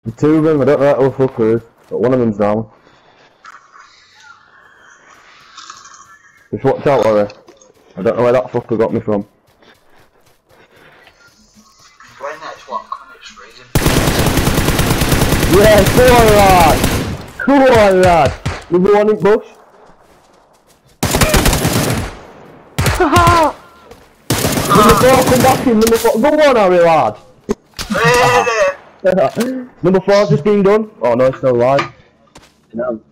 The two of them, I don't know who the fucker is, but one of them's down. Just watch out, Larry. I don't know where that fucker got me from. When next one coming, it's freezing. Yeah, come on, lad! Come on, lad! Number one in bush. Haha! Number four, come back in, number four. Go on, Harry, lad! Number four's just been done. Oh no, it's still alive. No.